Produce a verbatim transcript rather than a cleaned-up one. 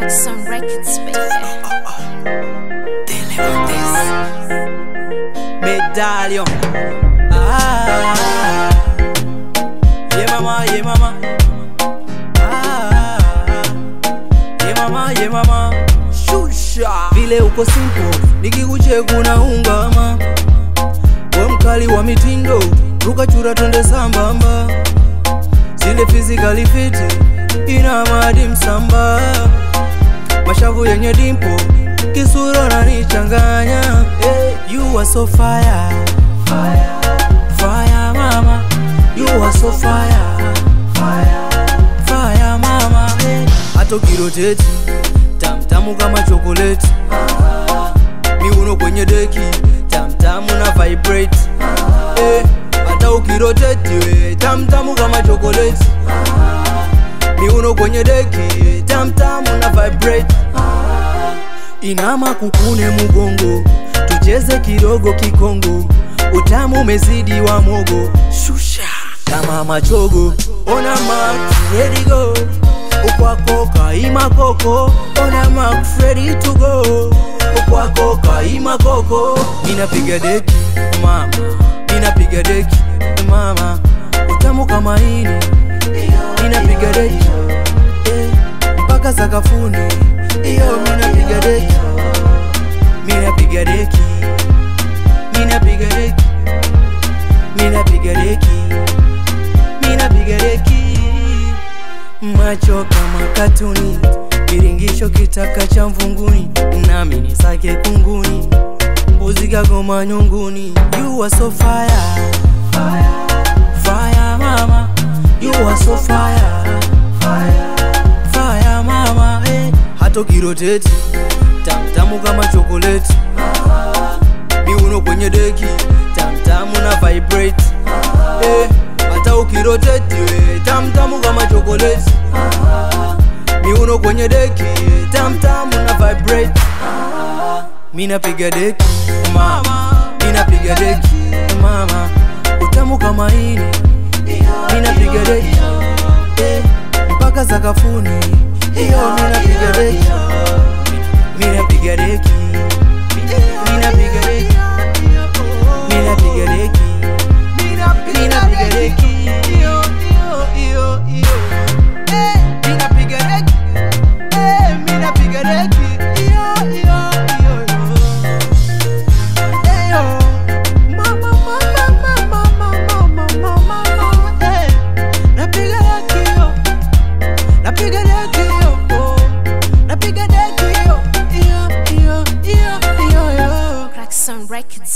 Crackson Records, baby. Deliver this medallion. Ah, yeah mama, yeah mama. Ah, yeah mama, yeah mama. Shusha vile uko simple, nikikuche kuna ungama. Kwa mkali wa mitindo, ruka chura twende sambamba. Zile physically fit, ina madi msamba. Mashavu yenye dimpo, kisura unanichanganya. Hey, you are so fire, fire, fire mama. You are so fire, fire, fire mama. Hey, ato kiroteti, tam tamu kama chocolate. Miuno kwenye deki, tam tamu na vibrate. Hey, ata ukiroteti we, tam tamu kama chocolate. Miuno kwenye deki, tam tamu na vibrate. Inama kukune mugongo, tucheze kidogo kikongo. Utamu mezidi wa mogo, shusha kama machogo. Ona mark, ready go. Ukwako kaima koko. Ona mark, ready to go. Ukwako kaima koko. Ninapiga deki, mama. Ninapiga deki, mama. Utamu kama hini. Ninapiga deki, eh, mpaka sakafuni. Iyo minapiga deki, minapiga deki, minapiga deki, minapiga deki, minapiga deki. Macho kama katuni, kiringisho kitaka cha mvunguni. Nami nisake kunguni, mbuzi kagoma nyunguni. You are so fire, fire, fire mama. You are so fire, fire, fire mama. Hey, hato kiroteti, tam tamu kama chocolate. Miuno kwenye deki, tam tamu na vibrate. Hey, hata ukiroteti we, tam tamu kama chocolate. Miuno kwenye deki, tam tamu na vibrate. Mina piga deki, mama. Mina piga deki, mama. Utamu kama hini. Mina piga deki, eh, mpaka sakafuni. Iyo mina piga deki, mina piga deki, mina piga deki, mina piga deki, mina piga deki. Iyo, iyo, iyo, iyo. Eh, mina piga deki, eh, mina piga deki. Iyo, iyo, iyo, iyo. Eyo, mama, mama, mama, mama, mama, mama. Eh, napiga deki yo, napiga deki yo, oh, napiga deki yo. Iyo, iyo, iyo, iyo, iyo. Crackson Records.